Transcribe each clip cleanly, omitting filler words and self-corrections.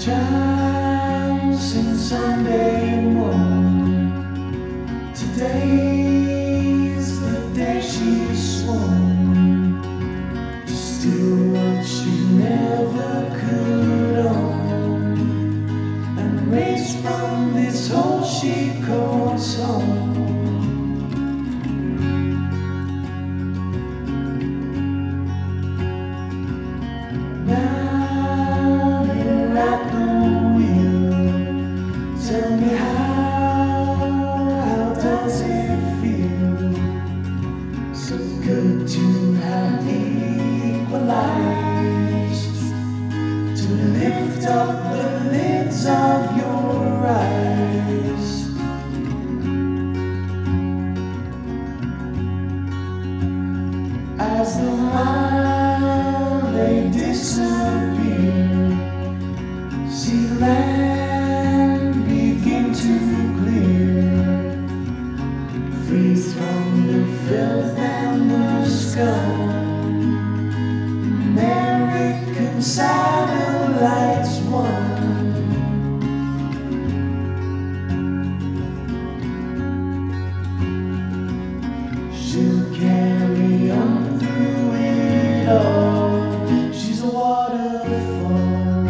chimes sing Sunday morning. Today's the day she sworn to steal what she never could own, and race from this hole she calls home. Tell me how does it feel? So good to have equalized, to lift up the lids of your eyes. As the mile they disappear, see land begin to clear, free from the filth and the scum. American satellites won. She'll carry on through it all. She's a waterfall.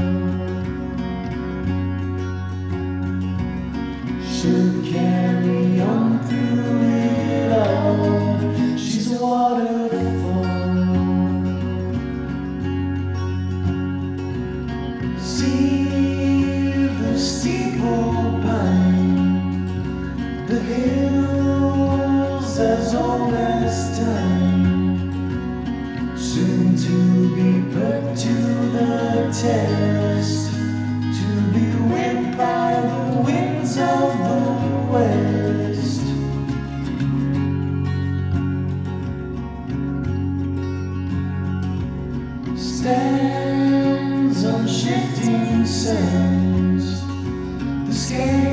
She'll carry on through it all. She's a waterfall. See the steeple pine, the hills as old as time, soon to be put to the test, to be whipped by the winds of the west. Stands on shifting sands, the scale